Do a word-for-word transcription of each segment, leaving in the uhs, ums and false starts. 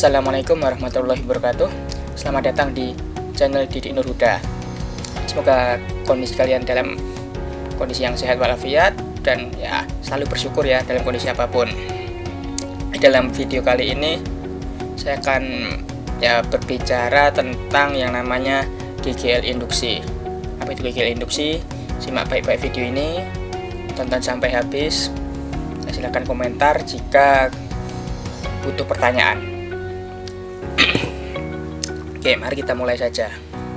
Assalamualaikum warahmatullahi wabarakatuh. Selamat datang di channel Didik Nur Huda. Semoga kondisi kalian dalam kondisi yang sehat walafiat dan ya selalu bersyukur ya dalam kondisi apapun. Dalam video kali ini saya akan ya berbicara tentang yang namanya G G L induksi. Apa itu G G L induksi? Simak baik-baik video ini, tonton sampai habis. Nah, silahkan komentar jika butuh pertanyaan. Oke, mari kita mulai saja.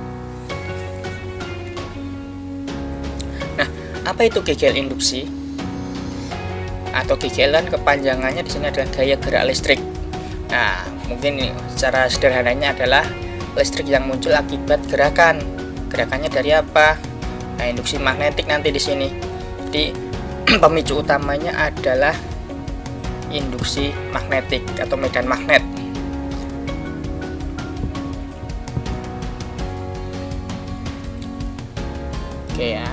Nah, apa itu G G L induksi? Atau G G L kan kepanjangannya di sini adalah gaya gerak listrik. Nah, mungkin ini secara sederhananya adalah listrik yang muncul akibat gerakan. Gerakannya dari apa? Nah, induksi magnetik nanti di sini. Jadi pemicu utamanya adalah induksi magnetik atau medan magnet. Oke ya.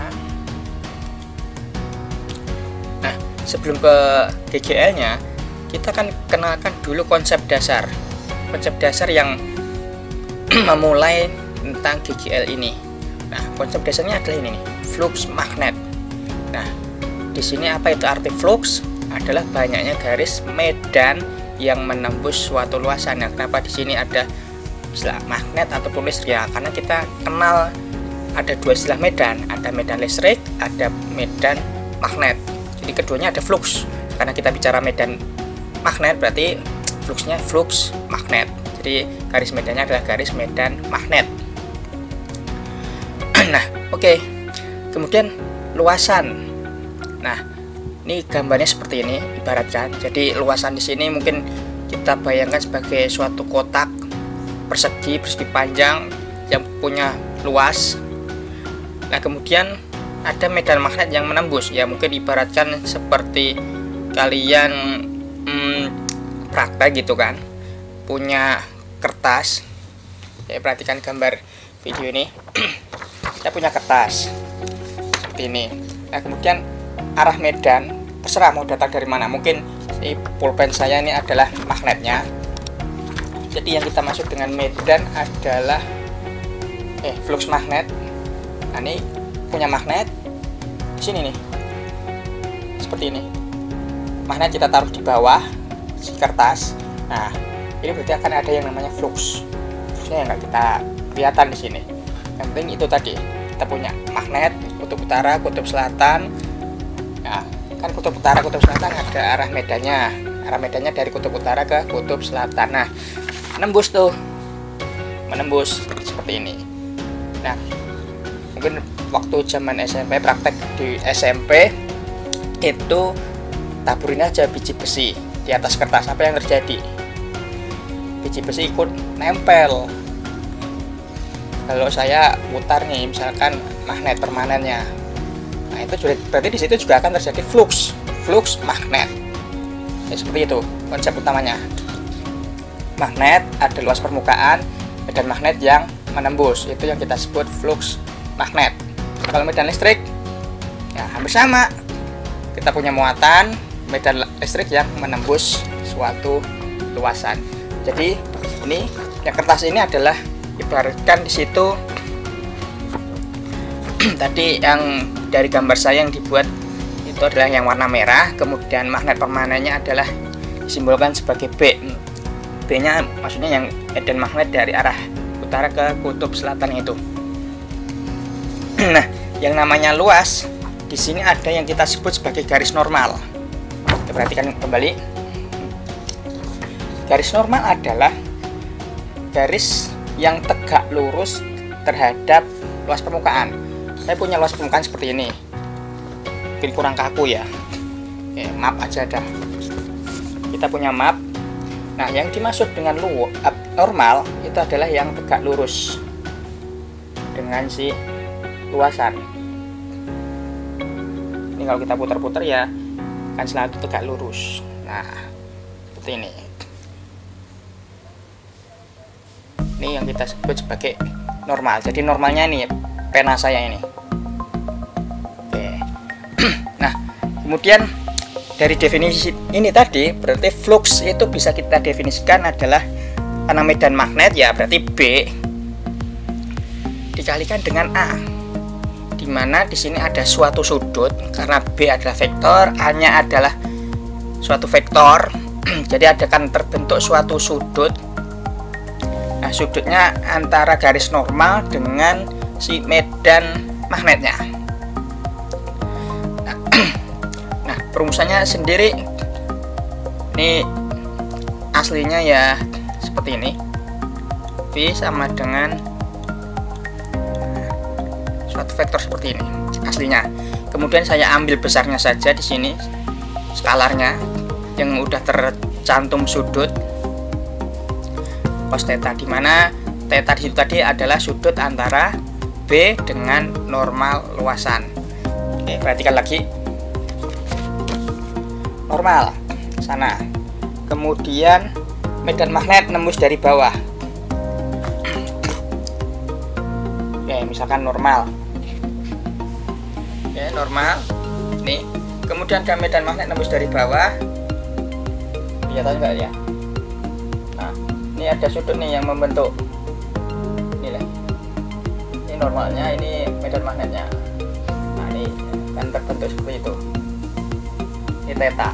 Nah, sebelum ke G G L-nya, kita kan kenalkan dulu konsep dasar. Konsep dasar yang memulai tentang G G L ini. Nah, konsep dasarnya adalah ini nih, flux magnet. Nah, di sini apa itu arti flux? Adalah banyaknya garis medan yang menembus suatu luasan. Nah, kenapa di sini ada istilah magnet ataupun listrik ya? Karena kita kenal ada dua istilah medan, ada medan listrik, ada medan magnet. Jadi keduanya ada flux. Karena kita bicara medan magnet berarti fluxnya flux magnet. Jadi garis medannya adalah garis medan magnet. Nah, oke. Okay. Kemudian luasan. Nah, ini gambarnya seperti ini, ibaratkan. Jadi luasan di sini mungkin kita bayangkan sebagai suatu kotak persegi, persegi panjang yang punya luas. Nah, kemudian ada medan magnet yang menembus. Ya, mungkin ibaratkan seperti kalian hmm, praktek gitu kan, punya kertas. Ya, perhatikan gambar video ini. Kita punya kertas seperti ini. Nah, kemudian arah medan terserah mau datang dari mana. Mungkin si pulpen saya ini adalah magnetnya. Jadi yang kita maksud dengan medan adalah eh flux magnet. Nah, ini punya magnet di sini nih, seperti ini. Magnet kita taruh di bawah si kertas. Nah, ini berarti akan ada yang namanya flux. Fluxnya yang nggak kita kelihatan di sini. Yang penting itu tadi, kita punya magnet kutub utara, kutub selatan. Nah, kan kutub utara, kutub selatan ada arah medannya. Arah medannya dari kutub utara ke kutub selatan. Nah, menembus tuh, menembus seperti ini. Nah, mungkin waktu zaman S M P, praktek di S M P itu taburin aja biji besi di atas kertas. Apa yang terjadi? Biji besi ikut nempel. Kalau saya putar nih, misalkan magnet permanennya, nah itu juga, berarti di situ juga akan terjadi flux, flux magnet. Ya, seperti itu konsep utamanya. Magnet ada luas permukaan, medan magnet yang menembus, itu yang kita sebut flux magnet. Kalau medan listrik ya hampir sama, kita punya muatan medan listrik yang menembus suatu luasan. Jadi ini yang kertas ini adalah ibaratkan di situ tadi yang dari gambar saya yang dibuat itu adalah yang warna merah, kemudian magnet permanennya adalah disimbolkan sebagai B. B nya maksudnya yang medan magnet dari arah utara ke kutub selatan itu. Nah, yang namanya luas di sini ada yang kita sebut sebagai garis normal. Kita perhatikan kembali. Garis normal adalah garis yang tegak lurus terhadap luas permukaan. Saya punya luas permukaan seperti ini. Mungkin kurang kaku ya. Oke, map aja dah. Kita punya map. Nah, yang dimaksud dengan luas normal itu adalah yang tegak lurus dengan si luasan. Ini kalau kita putar-putar ya kan selalu tegak lurus. Nah, seperti ini. Ini yang kita sebut sebagai normal. Jadi normalnya ini pena saya ini. Oke. Nah, kemudian dari definisi ini tadi berarti flux itu bisa kita definisikan adalah karena medan magnet ya berarti B dikalikan dengan A, dimana di sini ada suatu sudut karena B adalah vektor, A-nya adalah suatu vektor. Jadi akan terbentuk suatu sudut. Nah, sudutnya antara garis normal dengan si medan magnetnya. Nah, perumusannya sendiri ini aslinya ya seperti ini. V sama dengan suatu vektor seperti ini aslinya. Kemudian saya ambil besarnya saja di sini, skalarnya yang udah tercantum sudut cos theta, di mana theta di situ tadi adalah sudut antara B dengan normal luasan. Oke, perhatikan lagi. Normal sana. Kemudian medan magnet nembus dari bawah. Oke, misalkan normal. Oke, normal. Nih. Kemudian ke medan magnet nembus dari bawah. Kelihatan enggak ya? Nah, ini ada sudut nih yang membentuk. Ini lah. Ini normalnya, ini medan magnetnya. Nah, ini kan terbentuk seperti itu. Ini theta.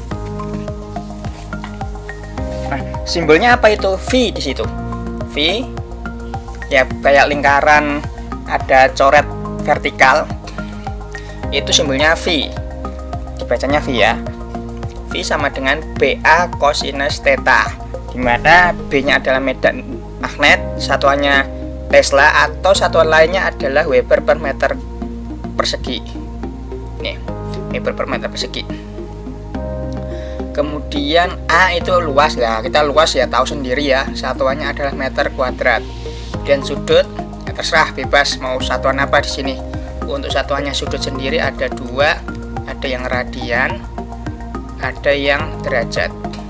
Nah, simbolnya apa itu? V di situ. V ya kayak lingkaran ada coret vertikal. Itu simbolnya V. Dibacanya V ya. V sama dengan B A cosinus theta, dimana B-nya adalah medan magnet, satuannya Tesla, atau satuan lainnya adalah Weber per meter persegi. Nih, Weber per meter persegi. Kemudian A itu luas lah, kita luas ya tahu sendiri ya, satuannya adalah meter kuadrat. Dan sudut ya terserah bebas mau satuan apa di sini. Untuk satuannya sudut sendiri ada dua, ada yang radian, ada yang derajat.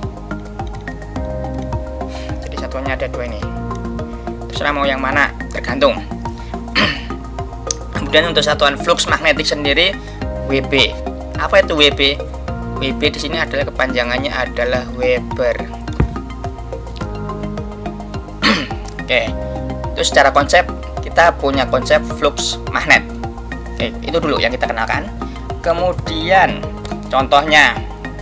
Jadi satuannya ada dua ini. Terserah mau yang mana, tergantung. Kemudian untuk satuan flux magnetik sendiri W B. Apa itu W B? W B di sini adalah kepanjangannya adalah Weber. Oke. Itu secara konsep kita punya konsep flux magnet. Oke, itu dulu yang kita kenalkan. Kemudian contohnya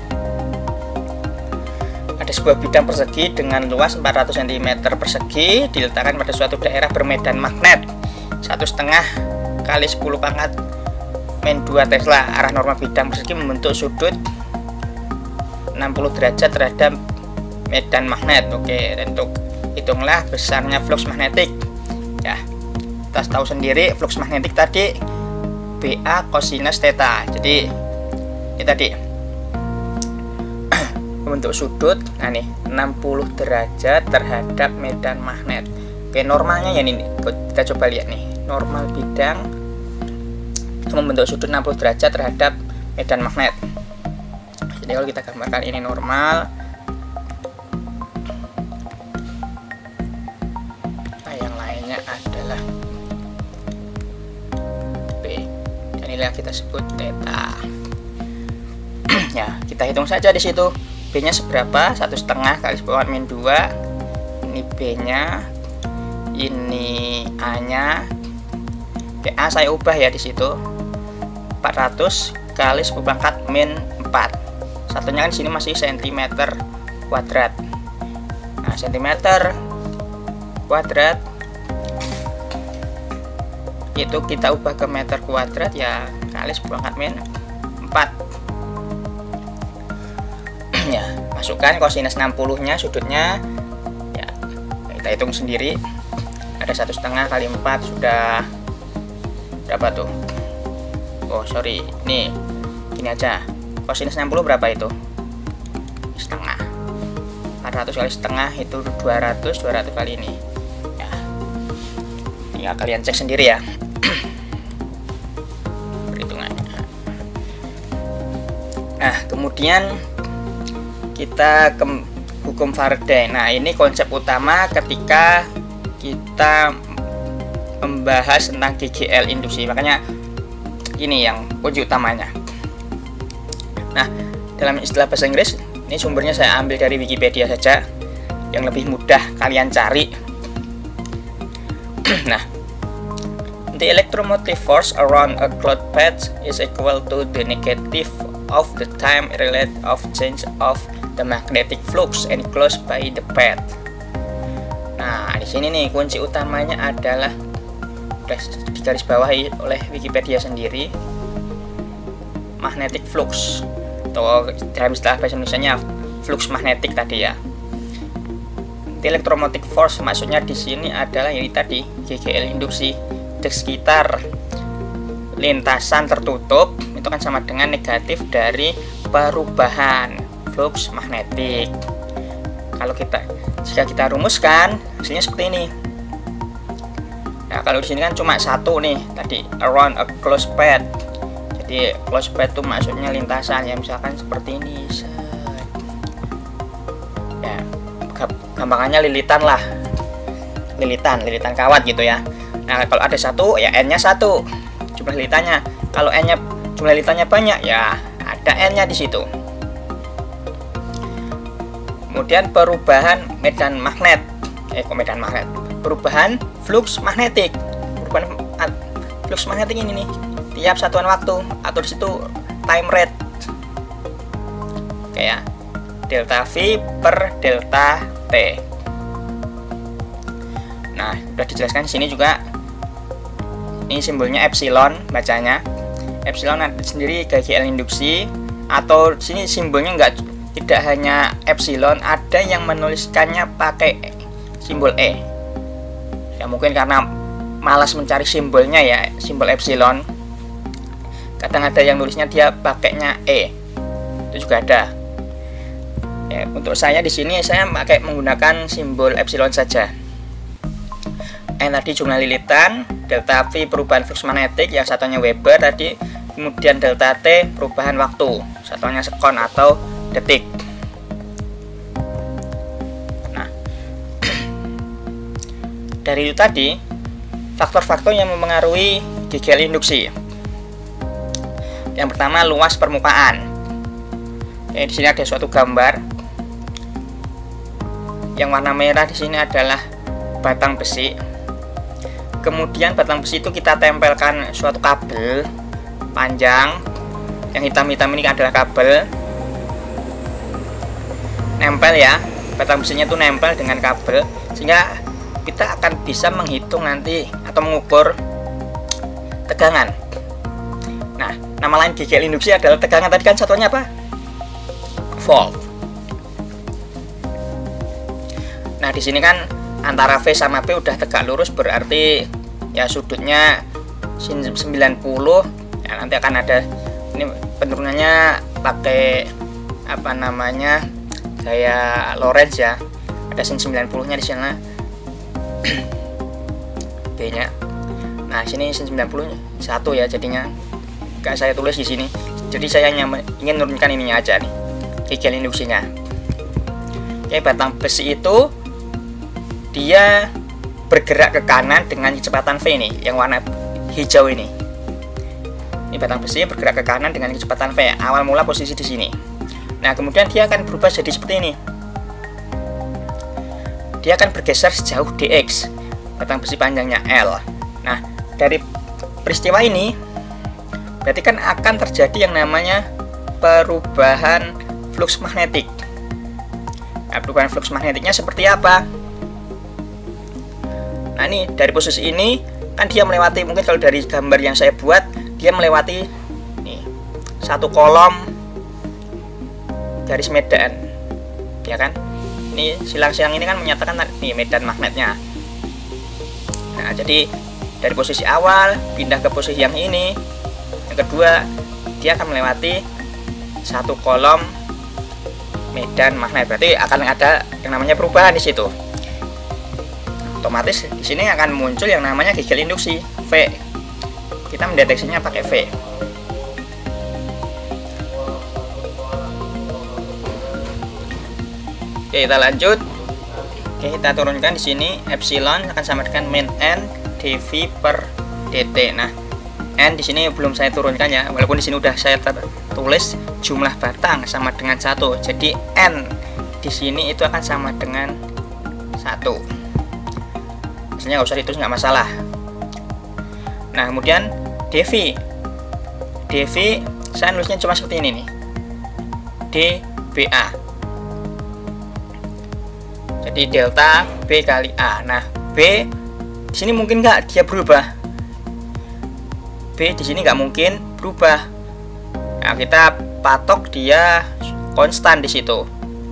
ada sebuah bidang persegi dengan luas empat ratus sentimeter persegi diletakkan pada suatu daerah bermedan magnet satu setengah kali sepuluh pangkat min dua Tesla. Arah normal bidang persegi membentuk sudut enam puluh derajat terhadap medan magnet. Oke, untuk hitunglah besarnya flux magnetik. Ya, kita tahu sendiri flux magnetik tadi B A cosinus theta. Jadi ini tadi membentuk sudut, nah nih enam puluh derajat terhadap medan magnet. Oke, normalnya ya ini kita coba lihat nih, normal bidang membentuk sudut enam puluh derajat terhadap medan magnet. Jadi kalau kita gambarkan ini normal, nah yang lainnya adalah B, dan inilah kita sebut theta. Ya, kita hitung saja di situ. B-nya seberapa? Satu setengah kali sepuluh min dua. Ini B-nya, ini A-nya. B A saya ubah ya di situ. empat ratus kali sepuluh pangkat min empat. Satunya kan di sini masih sentimeter kuadrat. Nah, sentimeter kuadrat itu kita ubah ke meter kuadrat ya kali sepuluh pangkat min empat. Ya, masukkan kosinus enam puluh nya sudutnya ya, kita hitung sendiri. Ada satu setengah kali empat sudah berapa tuh? Oh sorry, nih gini aja, kosinus enam puluh berapa itu? Setengah. Empat ratus kali setengah itu dua ratus. Dua ratus kali ini ya, tinggal kalian cek sendiri ya perhitungannya. Nah, kemudian kita ke hukum Faraday. Nah, ini konsep utama ketika kita membahas tentang D G L induksi. Makanya ini yang kunci utamanya. Nah, dalam istilah bahasa Inggris, ini sumbernya saya ambil dari Wikipedia saja. yang lebih mudah kalian cari. Nah, the electromotive force around a closed path is equal to the negative of the time relate of change of the magnetic flux enclosed by the path. Nah, di sini nih kunci utamanya adalah udah digarisbawahi oleh Wikipedia sendiri, magnetic flux atau dalam istilah bahasa Indonesianya flux magnetik tadi ya. The electromotive force maksudnya di sini adalah ini tadi G G L induksi di sekitar lintasan tertutup itu kan sama dengan negatif dari perubahan flux magnetik. Kalau kita jika kita rumuskan hasilnya seperti ini. Nah, kalau di sini kan cuma satu nih tadi around a closed path. Jadi closed path itu maksudnya lintasan ya, misalkan seperti ini. Ya, gampangannya lilitan lah. Lilitan, lilitan kawat gitu ya. Nah, kalau ada satu ya N-nya satu jumlah lilitannya. Kalau N-nya jumlah lilitannya banyak ya ada N-nya di situ. Kemudian perubahan medan magnet, eh kok medan magnet, perubahan flux magnetik, perubahan flux magnetik ini nih tiap satuan waktu atau di situ time rate, kayak delta V per delta T. Nah, sudah dijelaskan di sini juga. Ini simbolnya epsilon bacanya. Epsilon sendiri G G L induksi, atau di sini simbolnya enggak tidak hanya epsilon, ada yang menuliskannya pakai simbol E. Ya mungkin karena malas mencari simbolnya ya, simbol epsilon. Kadang ada yang nulisnya dia pakainya E. Itu juga ada. Ya, untuk saya di sini saya pakai menggunakan simbol epsilon saja. N tadi jumlah lilitan, delta V perubahan flux magnetik yang satuannya Weber tadi, kemudian delta T perubahan waktu, satuannya sekon atau detik. Nah, dari itu tadi faktor-faktor yang mempengaruhi G G L induksi. Yang pertama luas permukaan. Oke, di sini ada suatu gambar. Yang warna merah di sini adalah batang besi. Kemudian batang besi itu kita tempelkan suatu kabel panjang. Yang hitam-hitam ini adalah kabel. Nempel ya, batang besinya itu nempel dengan kabel, sehingga kita akan bisa menghitung nanti atau mengukur tegangan. Nah, nama lain G G L induksi adalah tegangan. Tadi kan satuannya apa? Volt. Nah, di sini kan antara V sama P udah tegak lurus, berarti ya sudutnya sembilan puluh. Ya, nanti akan ada ini penurunannya pakai apa namanya kayak Lorentz ya, ada sin sembilan puluh nya di sana B nya. Nah, sini sin sembilan puluh satu ya, jadinya gak saya tulis di sini. Jadi saya hanya ingin menurunkan ininya aja nih, G G L induksinya. Oke, batang besi itu dia bergerak ke kanan dengan kecepatan V ini, yang warna hijau ini. Ini batang besi bergerak ke kanan dengan kecepatan V. Awal mula posisi di sini. Nah, kemudian dia akan berubah jadi seperti ini. Dia akan bergeser sejauh dx. Batang besi panjangnya L. Nah, dari peristiwa ini berarti kan akan terjadi yang namanya perubahan flux magnetik. Nah, perubahan flux magnetiknya seperti apa? Nah, ini dari posisi ini kan dia melewati, mungkin kalau dari gambar yang saya buat, dia melewati nih satu kolom garis medan, ya kan? Ini silang-silang ini kan menyatakan nih medan magnetnya. Nah, jadi dari posisi awal pindah ke posisi yang ini, yang kedua dia akan melewati satu kolom medan magnet, berarti akan ada yang namanya perubahan di situ. Otomatis di sini akan muncul yang namanya G G L induksi V. Kita mendeteksinya pakai V. Oke, kita lanjut. Oke, kita turunkan di sini epsilon akan sama dengan min N dV per dt. Nah, N di sini belum saya turunkan ya, walaupun di sini udah saya tulis jumlah batang sama dengan satu. Jadi N di sini itu akan sama dengan satu. Biasanya nggak usah ditulis, nggak masalah. Nah kemudian dV, dV saya nulisnya cuma seperti ini nih, dBA. Jadi delta B kali A. Nah B di sini mungkin nggak dia berubah. B di sini nggak mungkin berubah. Nah kita patok dia konstan di situ.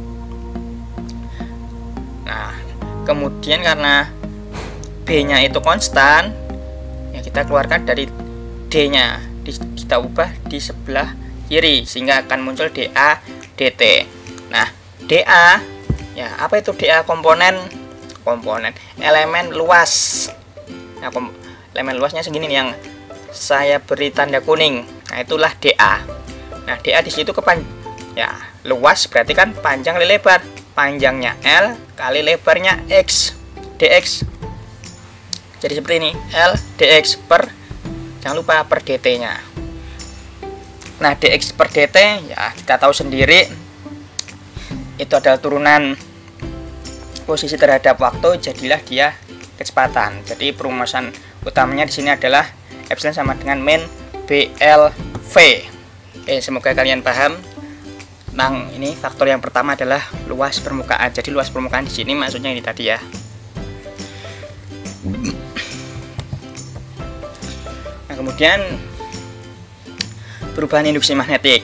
Nah kemudian karena B-nya itu konstan, ya kita keluarkan dari D-nya, kita ubah di sebelah kiri sehingga akan muncul dA dt. Nah dA, ya apa itu dA? Komponen komponen elemen luas. Nah kom elemen luasnya segini nih yang saya beri tanda kuning. Nah itulah dA. Nah dA di situ kepan ya luas berarti kan panjang kali lebar. Panjangnya L kali lebarnya X, dx. Jadi seperti ini, L dx per, jangan lupa per dt-nya. Nah dx per dt ya kita tahu sendiri itu adalah turunan posisi terhadap waktu, jadilah dia kecepatan. Jadi perumusan utamanya di sini adalah epsilon sama dengan min B L V. Oke, semoga kalian paham. Nah, ini faktor yang pertama adalah luas permukaan. Jadi luas permukaan di sini maksudnya ini tadi ya. Nah, kemudian perubahan induksi magnetik.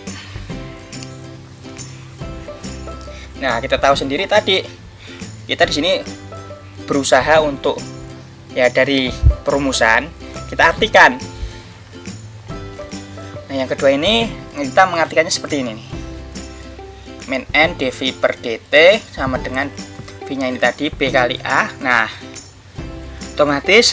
Nah, kita tahu sendiri tadi kita di sini berusaha untuk ya dari perumusan kita artikan. Nah, yang kedua ini kita mengartikannya seperti ini nih. Min N dV per dt sama dengan V nya ini tadi B kali A. Nah otomatis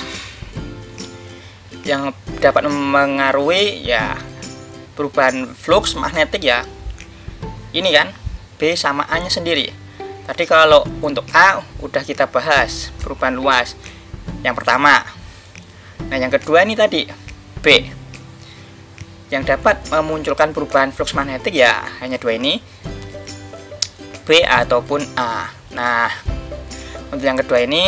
yang dapat mengaruhi ya perubahan flux magnetik ya ini kan B sama A nya sendiri. Tadi kalau untuk A udah kita bahas perubahan luas yang pertama. Nah yang kedua ini tadi B yang dapat memunculkan perubahan flux magnetik ya hanya dua ini, B ataupun A. Nah untuk yang kedua ini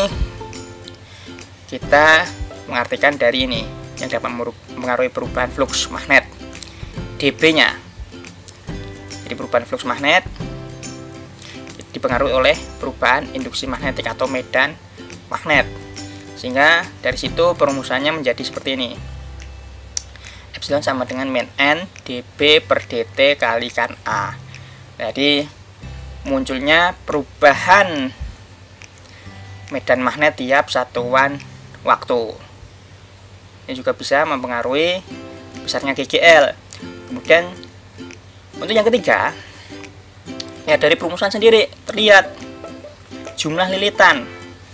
kita mengartikan dari ini yang dapat mengaruhi perubahan flux magnet, dB nya. Jadi perubahan flux magnet dipengaruhi oleh perubahan induksi magnetik atau medan magnet, sehingga dari situ perumusannya menjadi seperti ini. Epsilon sama dengan min N dB per dt kalikan A. Jadi munculnya perubahan medan magnet tiap satuan waktu. Ini juga bisa mempengaruhi besarnya G G L. Kemudian untuk yang ketiga, ya dari perumusan sendiri terlihat jumlah lilitan.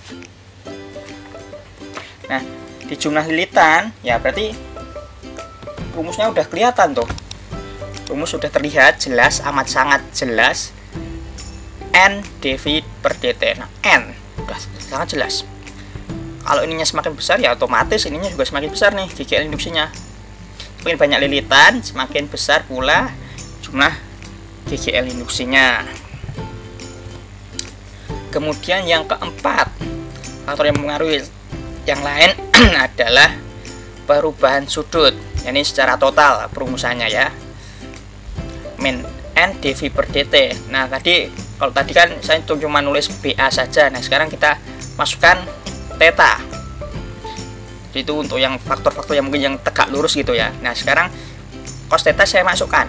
Nah, di jumlah lilitan ya berarti rumusnya udah kelihatan tuh. Rumus sudah terlihat jelas, amat sangat jelas. N dV per dt. Nah, N udah sangat jelas. Kalau ininya semakin besar ya otomatis ininya juga semakin besar nih G G L induksinya. Semakin banyak lilitan, semakin besar pula jumlah G G L induksinya. Kemudian yang keempat, faktor yang mempengaruhi yang lain adalah perubahan sudut. Ini secara total perumusannya ya. Min N dV per dt. Nah, tadi kalau tadi kan saya cuma nulis B A saja. Nah, sekarang kita masukkan theta. Itu untuk yang faktor-faktor yang mungkin yang tegak lurus gitu ya. Nah, sekarang cos theta saya masukkan.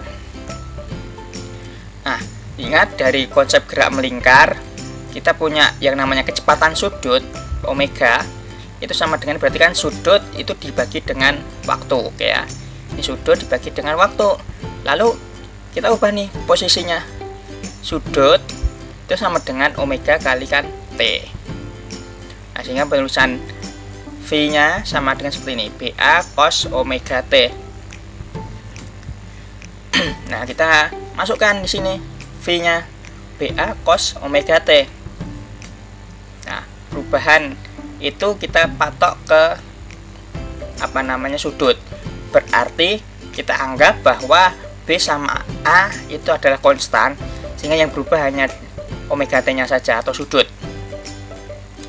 Nah, ingat dari konsep gerak melingkar, kita punya yang namanya kecepatan sudut omega. Itu sama dengan berarti kan sudut itu dibagi dengan waktu, oke ya. Ini sudut dibagi dengan waktu. Lalu kita ubah nih posisinya. Sudut itu sama dengan omega kalikan T. Nah, sehingga penulisan V-nya sama dengan seperti ini, B A cos omega T. Nah, kita masukkan di sini V-nya B A cos omega T. Nah, perubahan itu kita patok ke apa namanya sudut. Berarti kita anggap bahwa B sama A itu adalah konstan, sehingga yang berubah hanya omega T-nya saja atau sudut.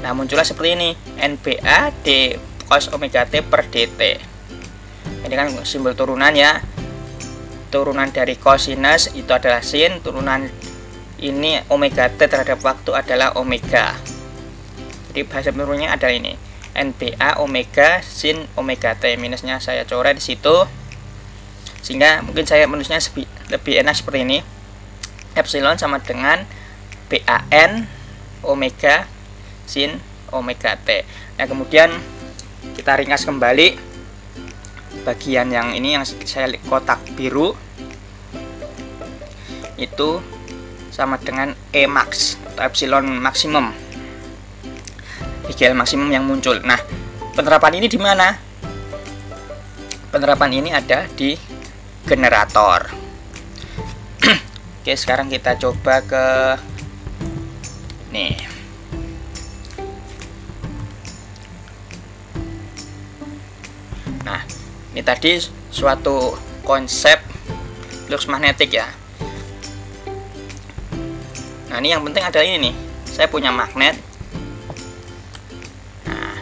Nah, muncullah seperti ini, N B A D cos omega T per dt. Ini kan simbol turunan ya. Turunan dari cosinus itu adalah sin, turunan ini omega T terhadap waktu adalah omega. Jadi bahasa penurunnya adalah ini, N B A omega sin omega T. Minusnya saya coret di situ, sehingga mungkin saya menulisnya lebih enak seperti ini. Epsilon sama dengan B A N omega sin omega T. Nah, kemudian kita ringkas kembali bagian yang ini yang saya kotak biru itu sama dengan E max atau epsilon maksimum, I G L maksimum yang muncul. Nah, penerapan ini di mana? Penerapan ini ada di generator. Oke, sekarang kita coba ke nih. Nah, ini tadi suatu konsep flux magnetik ya. Nah, ini yang penting adalah ini nih. Saya punya magnet. Nah,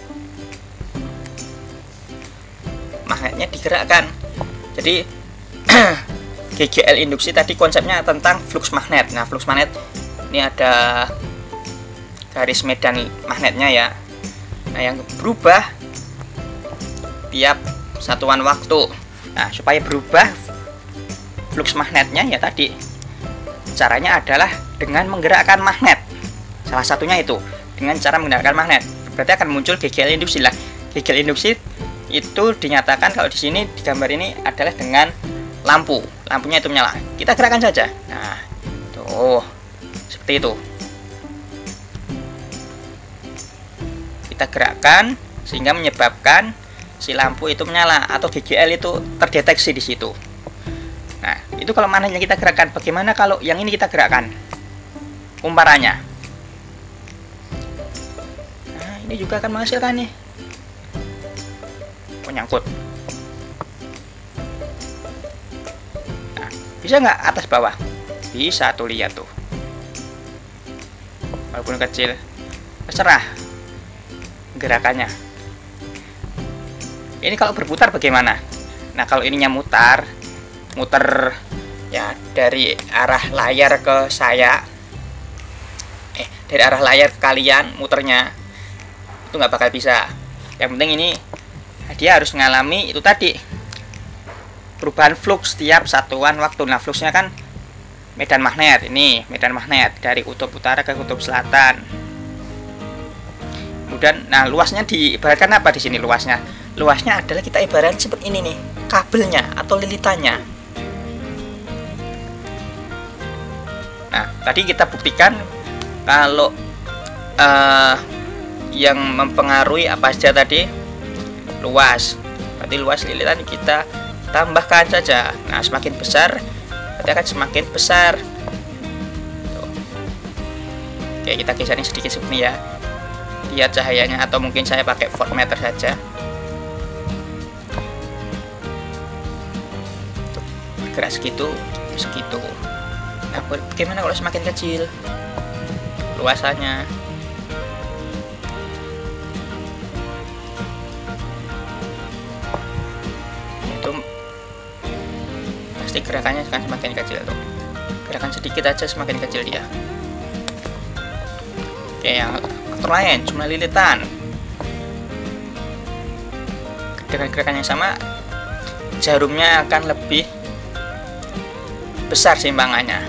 magnetnya digerakkan. Jadi G G L induksi tadi konsepnya tentang flux magnet. Nah, flux magnet ini ada garis medan magnetnya ya. Nah, yang berubah tiap satuan waktu. Nah, supaya berubah flux magnetnya ya tadi caranya adalah dengan menggerakkan magnet. Salah satunya itu dengan cara menggerakkan magnet. Berarti akan muncul G G L induksi lah. G G L induksi itu dinyatakan kalau di sini di gambar ini adalah dengan lampu. Lampunya itu menyala. Kita gerakkan saja. Nah, tuh seperti itu. Kita gerakkan sehingga menyebabkan si lampu itu menyala atau G G L itu terdeteksi di situ. Nah, itu kalau magnetnya kita gerakkan. Bagaimana kalau yang ini kita gerakkan? Umparannya. Nah, ini juga akan menghasilkan nih. Oh, nyangkut. Nah, bisa nggak atas bawah? Bisa tuh, lihat tuh. Walaupun kecil, terserah gerakannya. Ini kalau berputar bagaimana? Nah, kalau ininya mutar, muter ya dari arah layar ke saya, eh dari arah layar ke kalian, muternya itu nggak bakal bisa. Yang penting ini dia harus mengalami itu tadi perubahan flux setiap satuan waktu. Nah, fluxnya kan medan magnet, ini medan magnet dari kutub utara ke kutub selatan. Kemudian, nah luasnya diibaratkan apa di sini luasnya? Luasnya adalah kita ibaratkan seperti ini nih, kabelnya atau lilitannya. Nah, tadi kita buktikan kalau uh, yang mempengaruhi apa saja tadi luas. Berarti luas lilitan kita tambahkan saja. Nah, semakin besar berarti akan semakin besar. Tuh. Oke, kita geserin sedikit seperti ya. Lihat cahayanya, atau mungkin saya pakai voltmeter saja. Tuh, bergerak segitu, segitu. Nah, bagaimana kalau semakin kecil luasannya? Itu pasti gerakannya akan semakin kecil tuh. Gerakan sedikit aja semakin kecil dia. Oke, yang faktor lain cuma lilitan. Dengan gerakan yang sama, jarumnya akan lebih besar seimbangannya.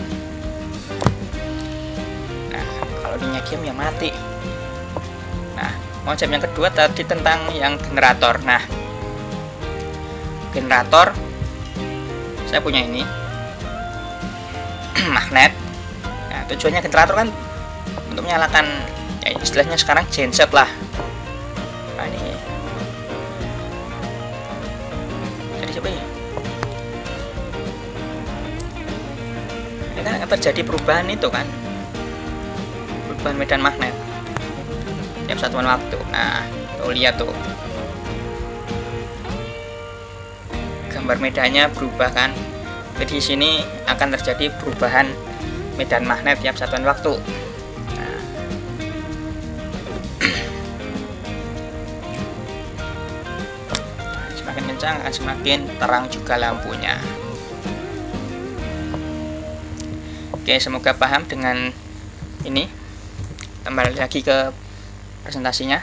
Nah, kalau ininya diam ya mati. Nah, konsep yang kedua tadi tentang yang generator. Nah, generator saya punya ini magnet. Nah, tujuannya generator kan untuk menyalakan, ya istilahnya sekarang genset lah. Nah, ini jadi coba ya. Ini kan akan terjadi perubahan itu kan, perubahan medan magnet tiap satuan waktu. Nah, tuh lihat tuh, gambar medannya berubah kan. Jadi di sini akan terjadi perubahan medan magnet tiap satuan waktu. Nah, kencang akan semakin terang juga lampunya. Oke, semoga paham dengan ini. Kembali lagi ke presentasinya.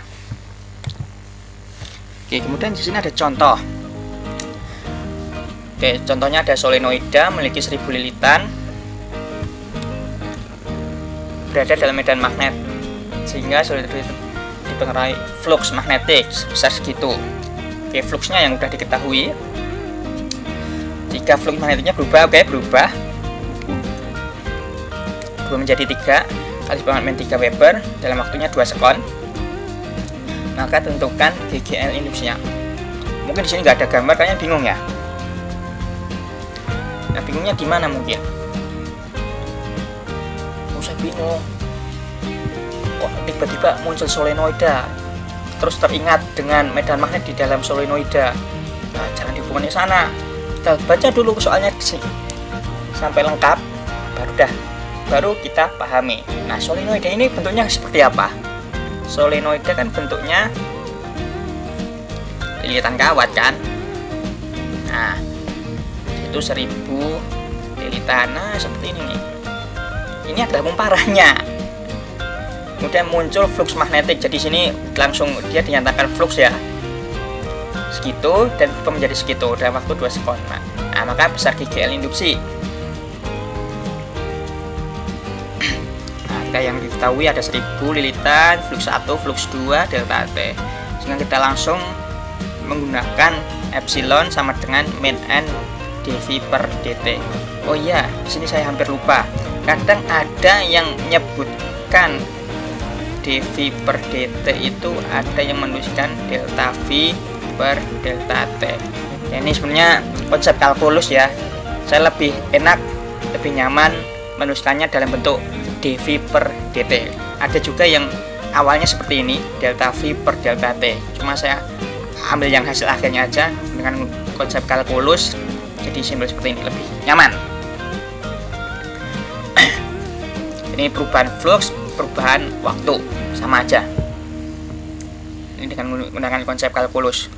Oke, kemudian di sini ada contoh. Oke, contohnya ada solenoida memiliki seribu lilitan berada dalam medan magnet, sehingga solenoida itu dipengaruhi flux magnetik sebesar segitu. Oke, fluxnya yang sudah diketahui. Jika flux magnetiknya berubah, oke, berubah berubah menjadi tiga kali sepuluh min tiga Weber dalam waktunya dua sekon, maka tentukan G G L induksinya. Mungkin di sini nggak ada gambar, kayaknya bingung ya. Nah, bingungnya di mana mungkin? Oh, saya bingung. Kok tiba-tiba muncul solenoida? Terus teringat dengan medan magnet di dalam solenoida. Nah, jangan dihubungkan di sana. Kita baca dulu soalnya sih sampai lengkap, baru dah, baru kita pahami. Nah, solenoida ini bentuknya seperti apa? Solenoida kan bentuknya lilitan kawat kan? Nah, itu seribu lilitan. Nah, seperti ini nih. Ini adalah kumparannya. Kemudian muncul flux magnetik. Jadi sini langsung dia dinyatakan flux ya, segitu, dan berubah menjadi segitu dalam waktu dua sekon. Nah, maka besar G G L induksi. Nah, kita yang diketahui ada seribu lilitan, flux satu, flux dua, delta T. Sehingga kita langsung menggunakan epsilon sama dengan min N dV per dt. Oh iya, di sini saya hampir lupa. Kadang ada yang menyebutkan dV per dt itu ada yang menuliskan delta V per delta T. Ya, ini sebenarnya konsep kalkulus ya. Saya lebih enak, lebih nyaman menuliskannya dalam bentuk dV per dt. Ada juga yang awalnya seperti ini, delta V per delta T. Cuma saya ambil yang hasil akhirnya aja dengan konsep kalkulus. Jadi simbol seperti ini lebih nyaman. Ini perubahan flux, perubahan waktu, sama aja. Ini dengan menggunakan konsep kalkulus.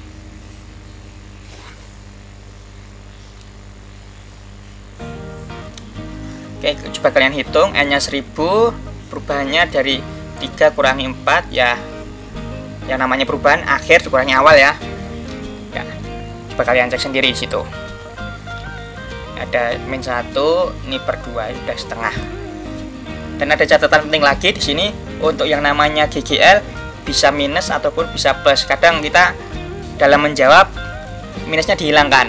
Oke, coba kalian hitung. N-nya seribu, perubahannya dari tiga kurangi empat ya. Yang namanya perubahan akhir dikurangi awal ya. Ya, coba kalian cek sendiri di situ. Ada min satu, ini per dua, udah setengah. Dan ada catatan penting lagi di sini, untuk yang namanya G G L bisa minus ataupun bisa plus. Kadang kita dalam menjawab minusnya dihilangkan.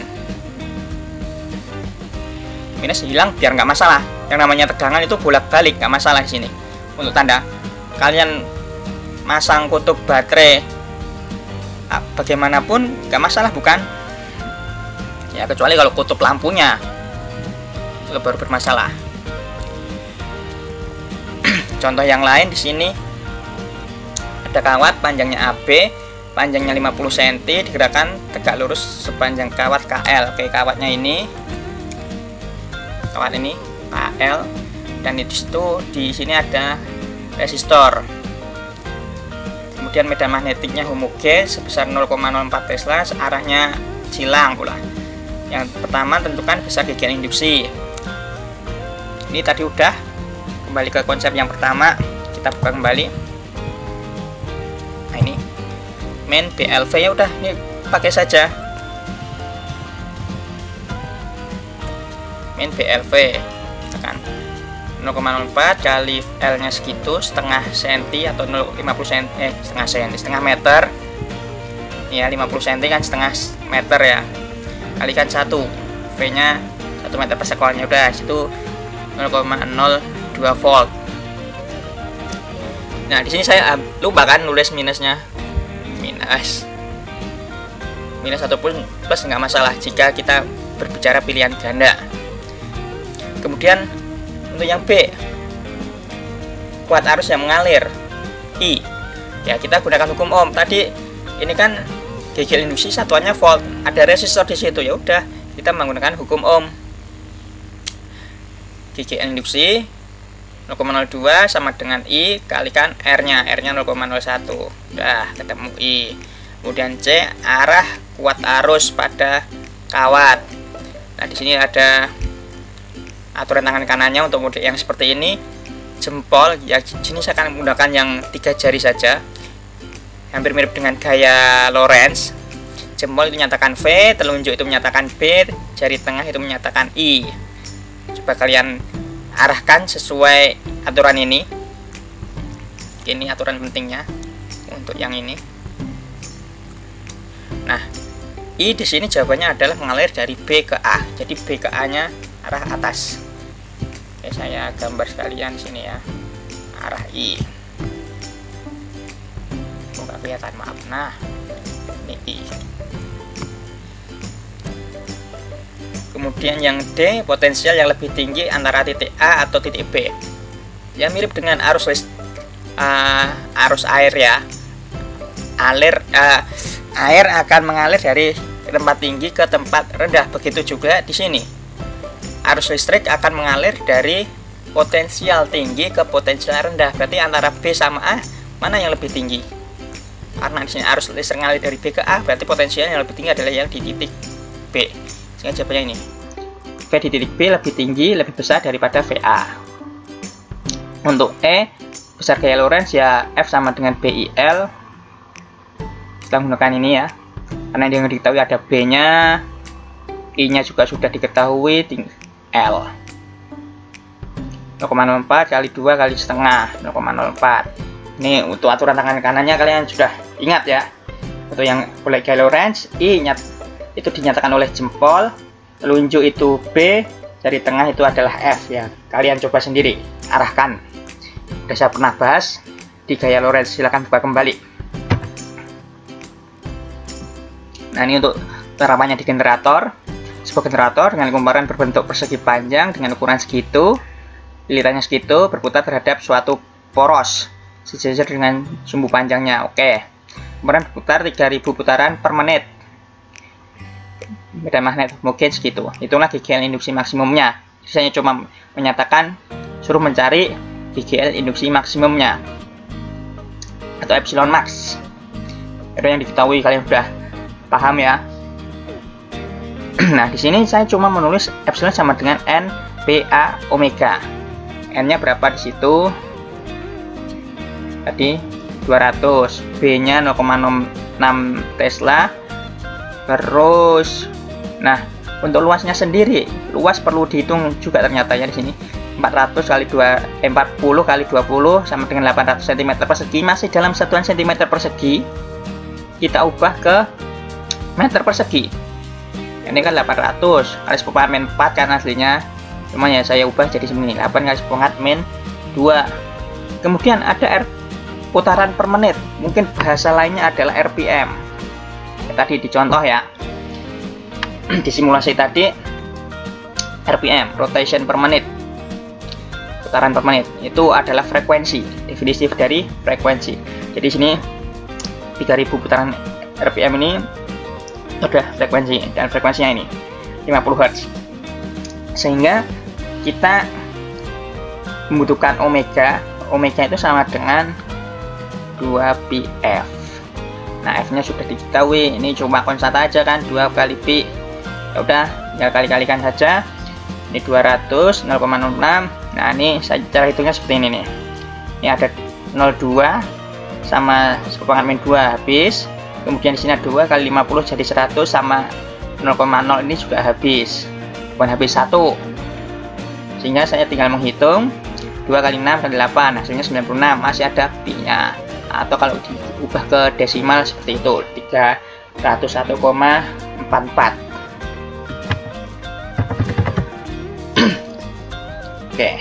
Minus hilang biar nggak masalah. Yang namanya tegangan itu bolak-balik, nggak masalah di sini. Untuk tanda, kalian masang kutub baterai bagaimanapun nggak masalah, bukan? Ya, kecuali kalau kutub lampunya itu baru bermasalah. Contoh yang lain di sini ada kawat panjangnya A B, panjangnya lima puluh sentimeter, digerakkan tegak lurus sepanjang kawat K L. Oke, kawatnya ini, kawat ini K L, dan di situ di sini ada resistor. Kemudian medan magnetiknya homogen sebesar nol koma nol empat Tesla, arahnya silang pula. Yang pertama tentukan besar G G L induksi. Ini tadi udah, kembali ke konsep yang pertama, kita buka kembali. Nah, ini min B L V ya udah, ini pakai saja min B L V, tekan nol koma nol empat kali L nya segitu, setengah senti atau lima puluh senti, eh setengah senti, setengah meter ya, lima puluh senti kan setengah meter ya, kalikan satu, V nya satu meter per sekonnya, udah situ nol koma nol dua volt. Nah, di sini saya lupa kan nulis minusnya, minus minus ataupun plus nggak masalah jika kita berbicara pilihan ganda. Kemudian untuk yang B, kuat arus yang mengalir, I ya, kita gunakan hukum Ohm. Tadi ini kan G G L induksi satuannya volt, ada resistor di situ, ya udah kita menggunakan hukum Ohm. G G L induksi nol koma nol dua sama dengan I kalikan R nya, R nya nol koma nol satu, udah ketemu I. Kemudian C, arah kuat arus pada kawat. Nah, di sini ada aturan tangan kanannya untuk mode yang seperti ini. Jempol, ya di sini saya akan menggunakan yang tiga jari saja. Hampir mirip dengan gaya Lorentz. Jempol itu menyatakan V, telunjuk itu menyatakan B, jari tengah itu menyatakan I. Coba kalian arahkan sesuai aturan ini. Ini aturan pentingnya untuk yang ini. Nah, I di sini jawabannya adalah mengalir dari B ke A. Jadi B ke A-nya arah atas. Oke, saya gambar sekalian sini ya. Arah I. Oh, nggak kelihatan, maaf. Nah, ini I. Kemudian yang D, potensial yang lebih tinggi antara titik A atau titik B. Ya mirip dengan arus list, uh, arus air ya. Alir uh, air akan mengalir dari tempat tinggi ke tempat rendah. Begitu juga di sini. Arus listrik akan mengalir dari potensial tinggi ke potensial rendah. Berarti antara B sama A, mana yang lebih tinggi? Karena di sini arus listrik mengalir dari B ke A, berarti potensial yang lebih tinggi adalah yang di titik B. Sehingga jawabannya ini. V di titik B lebih tinggi, lebih besar daripada V A. Untuk E, besar gaya Lorentz ya F sama dengan B I L. Kita menggunakan ini ya, karena yang diketahui ada B-nya, I-nya juga sudah diketahui, L nol koma nol empat kali dua kali setengah nol koma nol empat. Ini untuk aturan tangan kanannya kalian sudah ingat ya. Untuk yang oleh gaya Lorentz, I-nya itu dinyatakan oleh jempol, telunjuk itu B, jari tengah itu adalah F ya. Kalian coba sendiri, arahkan. Sudah saya pernah bahas di gaya Lorentz, silahkan buka kembali. Nah, ini untuk penerapannya di generator. Sebuah generator dengan kumparan berbentuk persegi panjang dengan ukuran segitu, lilitannya segitu, berputar terhadap suatu poros sejajar dengan sumbu panjangnya. Oke, kumparan berputar tiga ribu putaran per menit. Medan magnet mungkin segitu. Itulah G G L induksi maksimumnya. Saya cuma menyatakan suruh mencari G G L induksi maksimumnya atau epsilon max. Itu yang diketahui, kalian sudah paham ya. Nah, di sini saya cuma menulis epsilon sama dengan N P A omega. N-nya berapa di situ? Tadi dua ratus, B-nya nol koma nol enam Tesla. Terus, nah, untuk luasnya sendiri, luas perlu dihitung juga ternyata ya di sini. empat ratus kali dua, eh, empat puluh kali dua puluh sama dengan delapan ratus sentimeter persegi. Masih dalam satuan sentimeter persegi. Kita ubah ke meter persegi. Ini kan delapan ratus kali sepuluh pangkat min empat kan aslinya. Cuma ya saya ubah jadi segini, delapan kali sepuluh pangkat min dua. Kemudian ada R putaran per menit. Mungkin bahasa lainnya adalah R P M. Ya, tadi dicontoh ya. Di simulasi tadi R P M, rotation per menit. Putaran per menit itu adalah frekuensi, definisi dari frekuensi. Jadi sini tiga ribu putaran R P M ini udah frekuensi, dan frekuensinya ini lima puluh hertz. Sehingga kita membutuhkan omega. Omega itu sama dengan dua pi f. Nah, F-nya sudah diketahui. Ini cuma konstan aja kan, dua kali pi. Ya udah, tinggal kali-kalikan saja. Ini dua ratus, nol koma nol enam. Nah, ini saya cara hitungnya seperti ini nih. Ini ada nol koma dua sama sepuluh pangkat min dua habis. Kemudian di sini ada dua kali lima puluh jadi seratus sama nol koma nol ini juga habis. Bukan habis satu. Sehingga saya tinggal menghitung dua kali enam kali delapan, hasilnya sembilan puluh enam. Masih ada pi-nya. Atau kalau diubah ke desimal seperti itu, tiga ratus satu koma empat empat. Oke.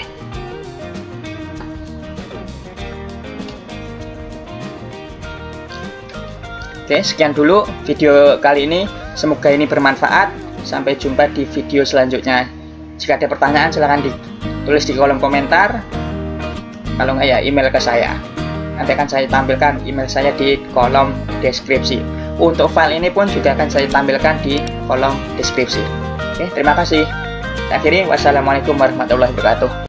Oke, sekian dulu video kali ini. Semoga ini bermanfaat. Sampai jumpa di video selanjutnya. Jika ada pertanyaan silahkan ditulis di kolom komentar. Kalau nggak ya email ke saya. Nanti akan saya tampilkan email saya di kolom deskripsi. Untuk file ini pun juga akan saya tampilkan di kolom deskripsi. Oke, terima kasih. Akhirnya, wassalamualaikum warahmatullahi wabarakatuh.